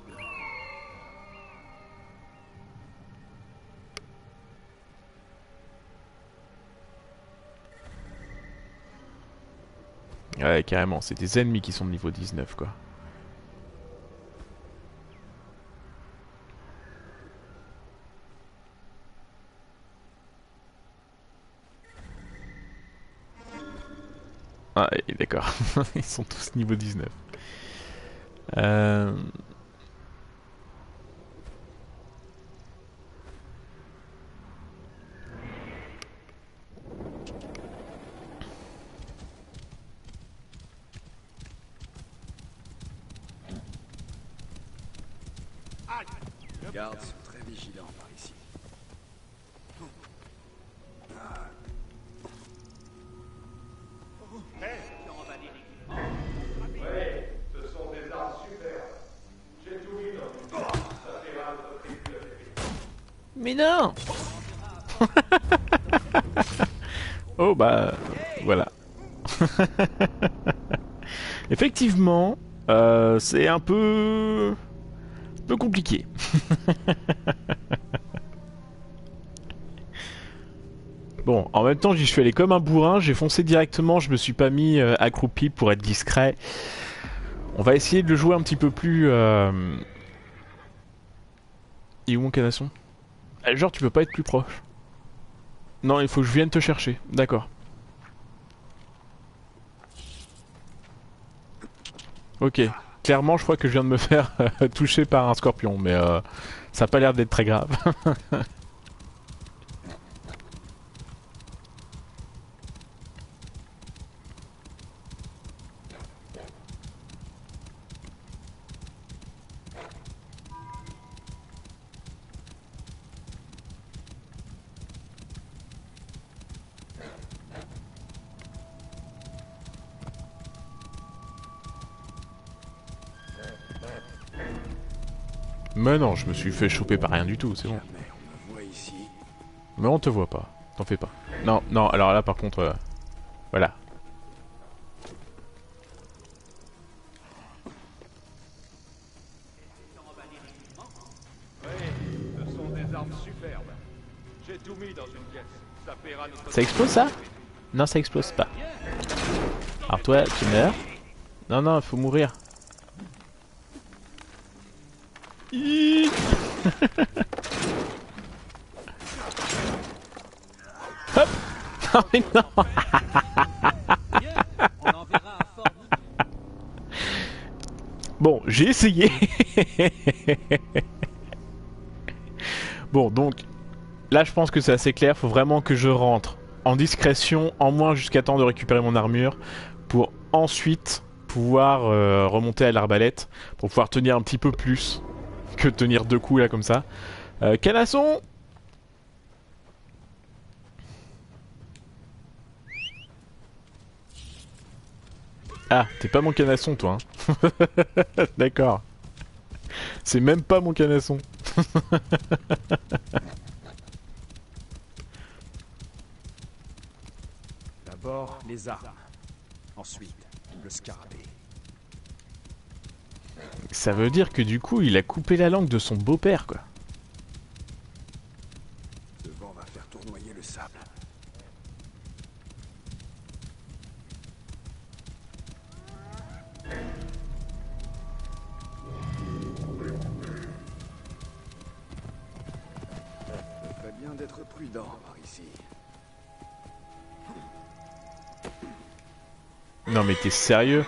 Ouais, carrément, c'est des ennemis qui sont de niveau dix-neuf, quoi. Ah, d'accord. Ils sont tous niveau dix-neuf. Euh... Les gardes sont très vigilants par ici. Ouais, ce sont des armes super. J'ai tout mis dans une boîte. Ça fait mal de prévu avec. Mais non. Oh bah... Voilà. Effectivement, euh, c'est un peu... un peu compliqué. Bon, en même temps, j'y suis allé comme un bourrin, j'ai foncé directement, je me suis pas mis euh, accroupi pour être discret. On va essayer de le jouer un petit peu plus... Euh... Il est où mon canasson? Genre, tu peux pas être plus proche. Non, il faut que je vienne te chercher, d'accord. Ok, clairement, je crois que je viens de me faire toucher par un scorpion, mais euh, ça a pas l'air d'être très grave. Mais non, je me suis fait choper par rien du tout, c'est bon. Mais on te voit pas, t'en fais pas. Non, non, alors là par contre, euh, voilà. Oui, ce sont des armes superbes. J'ai tout mis dans une pièce. Ça paiera notre... Ça explose ça? Non, ça explose pas. Alors toi, tu meurs. Non, non, il faut mourir. Hop. Non mais non. Bon, j'ai essayé. Bon, donc là je pense que c'est assez clair, faut vraiment que je rentre en discrétion, en moins jusqu'à temps de récupérer mon armure, pour ensuite pouvoir euh, remonter à l'arbalète, pour pouvoir tenir un petit peu plus que tenir deux coups là comme ça. Euh, canasson! Ah, t'es pas mon canasson toi, hein. D'accord. C'est même pas mon canasson. D'abord, les armes. Ensuite, le scarabée. Ça veut dire que du coup, il a coupé la langue de son beau-père, quoi. Le vent va faire tournoyer le sable. Ce serait bien d'être prudent par ici. Non mais t'es sérieux?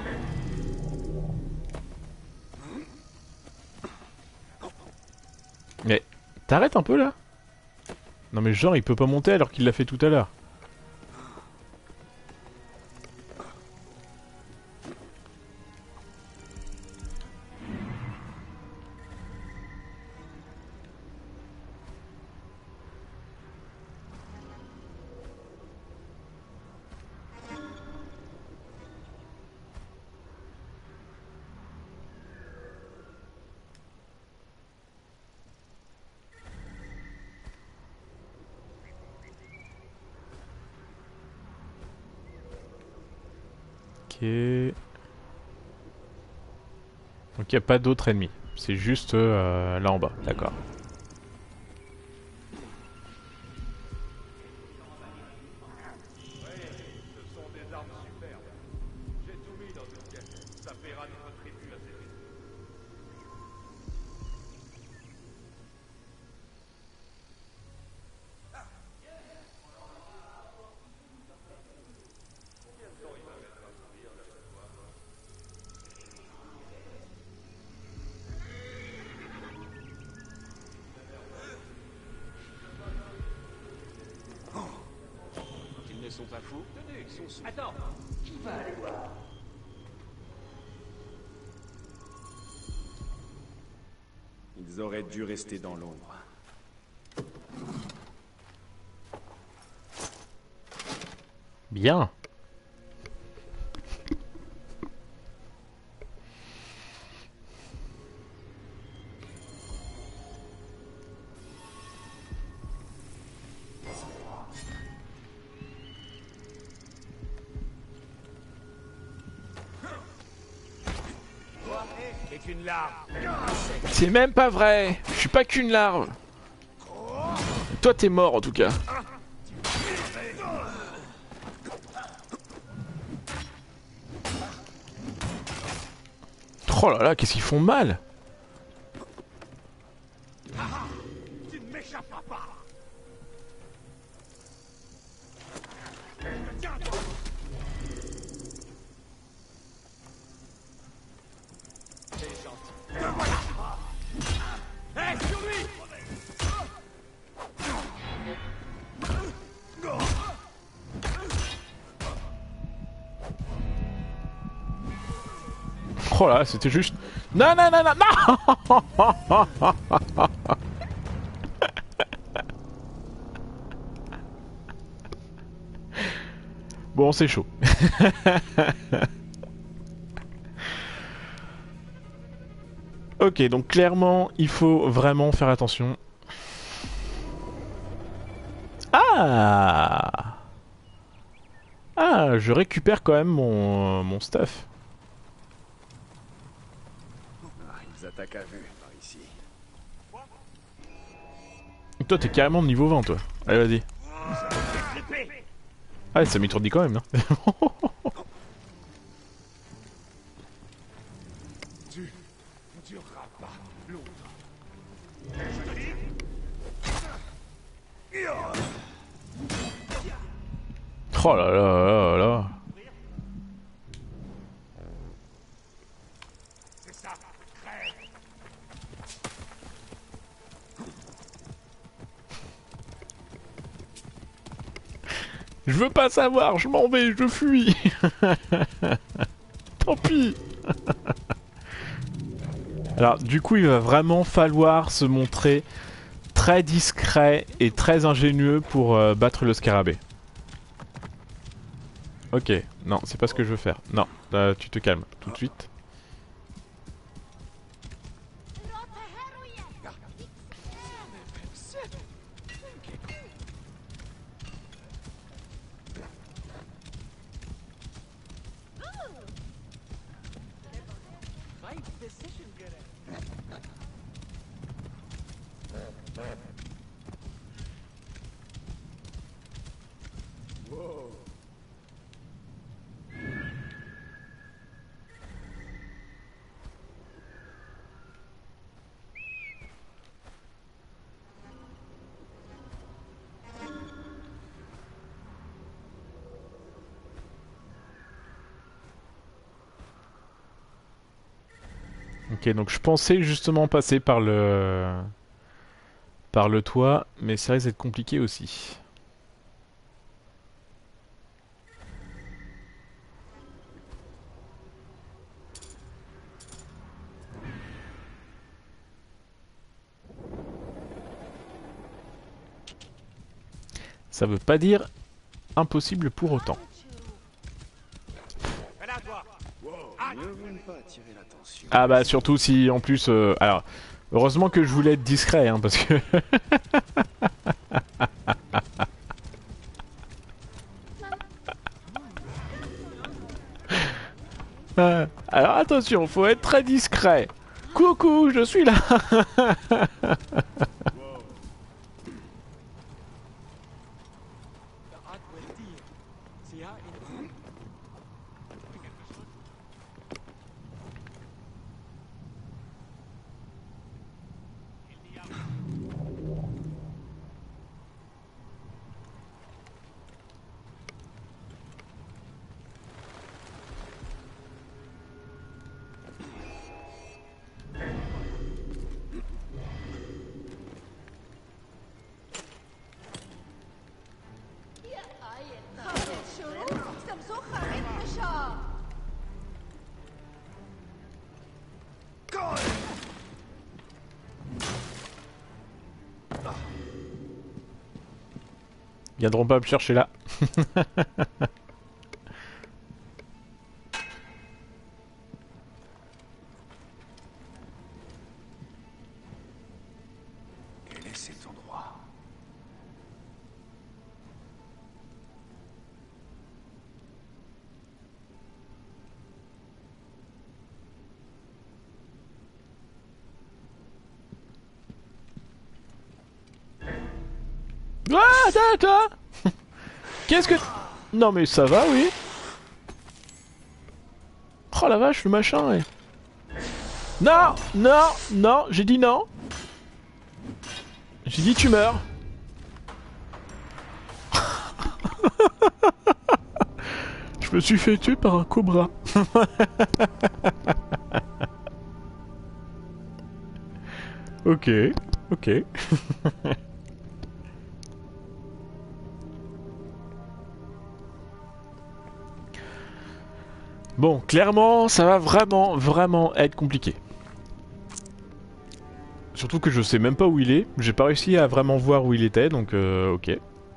Mais t'arrêtes un peu là? Non mais genre il peut pas monter alors qu'il l'a fait tout à l'heure. Ok. Donc il n'y a pas d'autres ennemis. C'est juste euh, là en bas. D'accord. Ils sont pas fous. Tenez, ils sont sous. Attends, qui va aller voir? Ils auraient dû rester dans l'ombre. Bien. C'est même pas vrai. Je suis pas qu'une larve. Toi t'es mort en tout cas. Oh là là, qu'est-ce qu'ils font mal. Tu ne m'échapperas pas. Oh là, c'était juste... Non, non, non, non, non. Bon, c'est chaud. Ok, donc clairement, il faut vraiment faire attention. Ah Ah, je récupère quand même mon, mon stuff. Ils attaquent à vue par ici. Toi, t'es carrément de niveau vingt, toi. Allez, vas-y. Ah, ça m'étourdit quand même, non? Tu ne dureras pas longtemps. Oh là là là là. C'est ça, crève. Je veux pas savoir, je m'en vais, je fuis. Tant pis. Alors du coup il va vraiment falloir se montrer très discret et très ingénieux pour euh, battre le scarabée. Ok, non c'est pas ce que je veux faire. Non, euh, tu te calmes tout de suite. Ok, donc je pensais justement passer par le par le toit, mais ça risque d'être compliqué aussi. Ça veut pas dire impossible pour autant. Ah bah surtout si en plus... Euh, alors, heureusement que je voulais être discret, hein, parce que... Attention, faut être très discret. Coucou, je suis là. Ils viendront pas me chercher là. Quel est cet endroit? Ah, attends, attends. Qu'est-ce que... Non mais ça va, oui. Oh la vache, le machin, ouais. Non, non, non, j'ai dit non. J'ai dit tu meurs. Je me suis fait tuer par un cobra. Ok, ok. Bon, clairement, ça va vraiment, vraiment être compliqué. Surtout que je sais même pas où il est. J'ai pas réussi à vraiment voir où il était, donc euh, ok.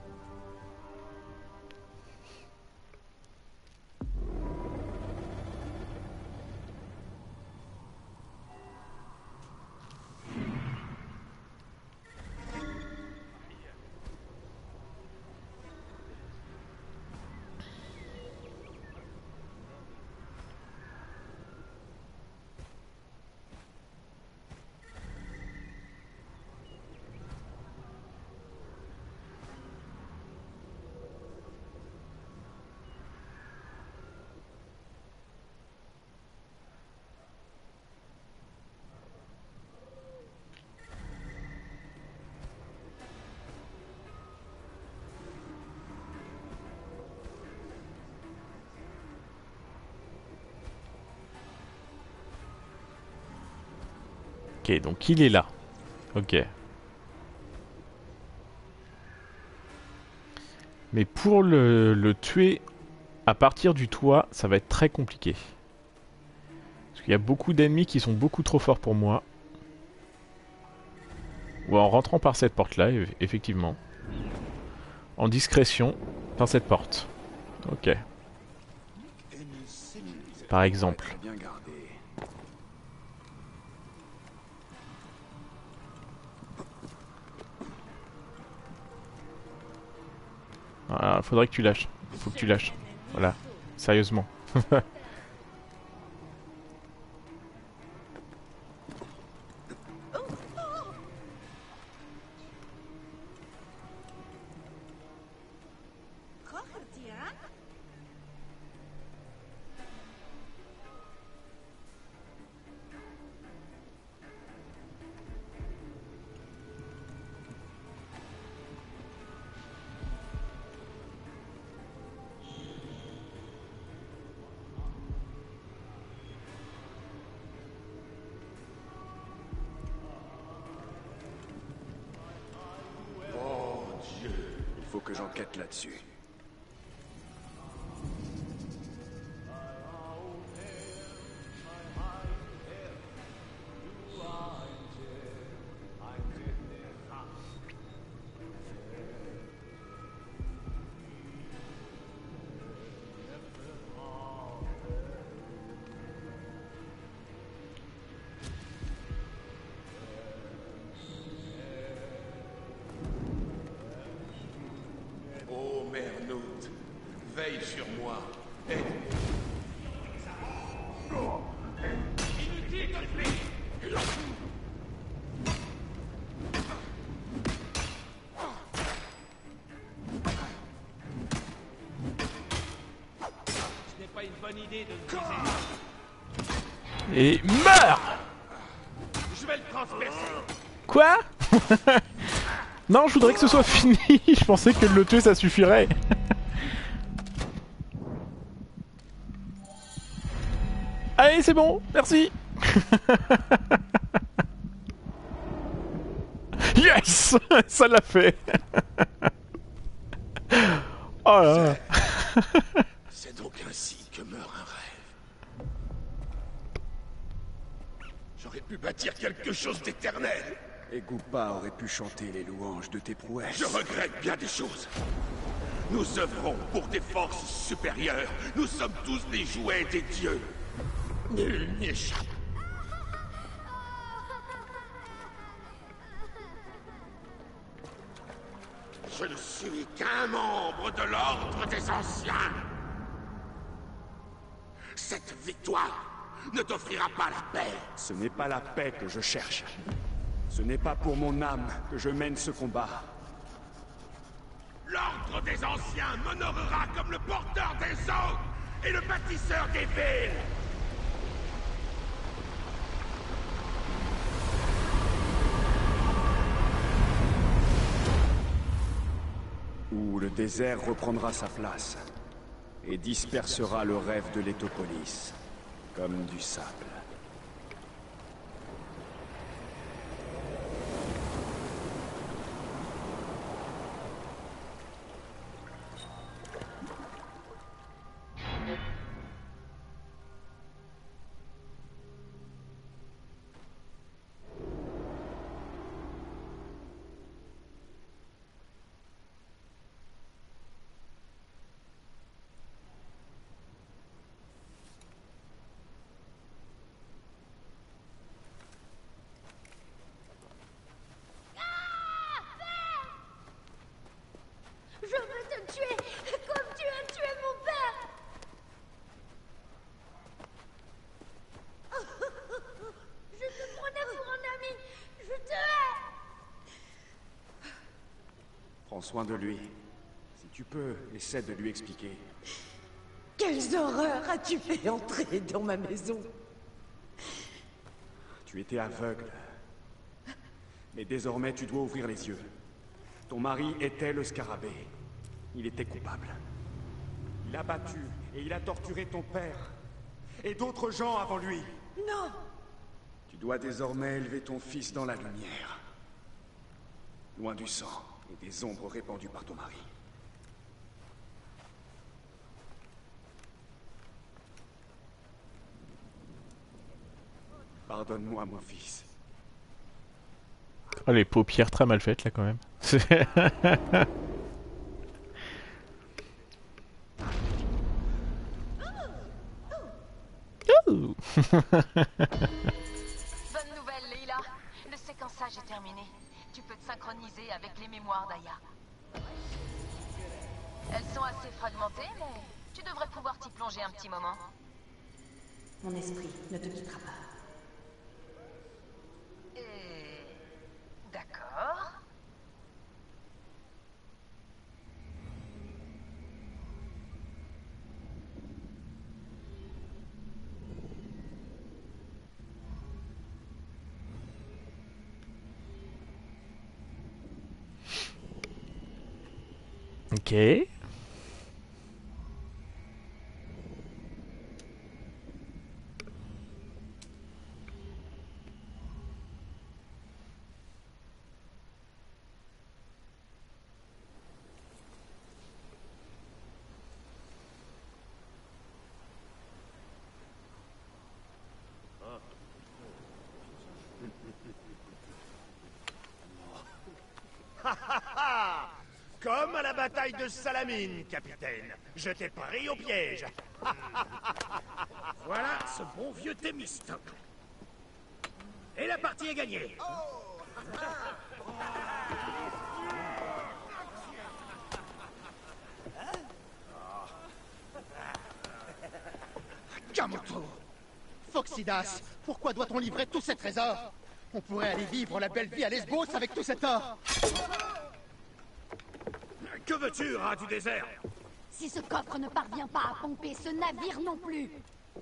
Ok, donc il est là. Ok. Mais pour le, le tuer à partir du toit, ça va être très compliqué. Parce qu'il y a beaucoup d'ennemis qui sont beaucoup trop forts pour moi. Ou en rentrant par cette porte-là, effectivement. En discrétion, par cette porte. Ok. Par exemple. Voilà, faudrait que tu lâches. Faut que tu lâches. Voilà. Sérieusement. Faut que j'enquête là-dessus. Veille sur moi. Aide-moi. l'idée de me briser. Et meurs! Je vais le transpercer. Quoi? Non, je voudrais que ce soit fini. Je pensais que de le tuer ça suffirait. Allez, c'est bon, merci. Yes, ça l'a fait. Oh là là. C'est donc ainsi que meurt un rêve. J'aurais pu bâtir quelque chose d'éternel. Et Goupa aurait pu chanter les louanges de tes prouesses. Je regrette bien des choses. Nous œuvrons pour des forces supérieures. Nous sommes tous des jouets des dieux. Nul n'y échappe. Je ne suis qu'un membre de l'ordre des anciens. Cette victoire ne t'offrira pas la paix. Ce n'est pas la paix que je cherche. Ce n'est pas pour mon âme que je mène ce combat. L'ordre des anciens m'honorera comme le porteur des eaux et le bâtisseur des villes. Où le désert reprendra sa place et dispersera le rêve de l'Étopolis, comme du sable. Je veux te tuer, comme tu as tué mon père. Je te prenais pour un ami. Je te hais. Prends soin de lui. Si tu peux, essaie de lui expliquer. Quelles horreurs as-tu fait entrer dans ma maison? Tu étais aveugle. Mais désormais, tu dois ouvrir les yeux. Ton mari était le scarabée. Il était coupable. Il a battu et il a torturé ton père. Et d'autres gens avant lui. Non! Tu dois désormais élever ton fils dans la lumière. Loin du sang et des ombres répandues par ton mari. Pardonne-moi, mon fils. Oh, les paupières très mal faites là quand même. Bonne nouvelle, Leila. Le séquençage est terminé. Tu peux te synchroniser avec les mémoires d'Aya. Elles sont assez fragmentées, mais tu devrais pouvoir t'y plonger un petit moment. Mon esprit ne te quittera pas. Et... D'accord. Ok. Comme à la bataille de Salamine, capitaine. Je t'ai pris au piège. Voilà ce bon vieux Thémistocle. Et la partie est gagnée. Kamoto! Phoxidas, pourquoi doit-on livrer tous ces trésors? On pourrait aller vivre la belle vie à Lesbos avec tout cet or. Que veux-tu, rat du désert? Si ce coffre ne parvient pas à pomper, ce navire non plus.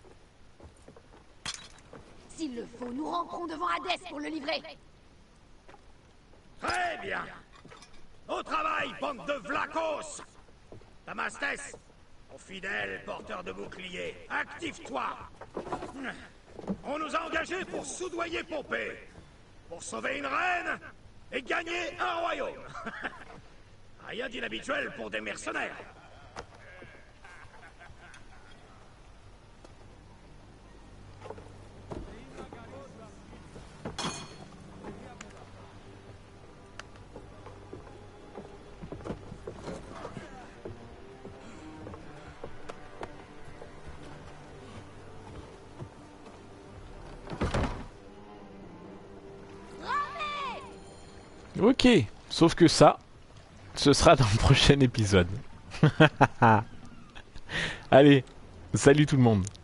S'il le faut, nous rentrons devant Hadès pour le livrer. Très bien. Au travail, bande de vlacos. Damastes, mon fidèle porteur de bouclier, active-toi. On nous a engagés pour soudoyer Pompée, pour sauver une reine et gagner un royaume. Rien d'inhabituel pour des mercenaires. Ok, sauf que ça, ce sera dans le prochain épisode. Allez, salut tout le monde.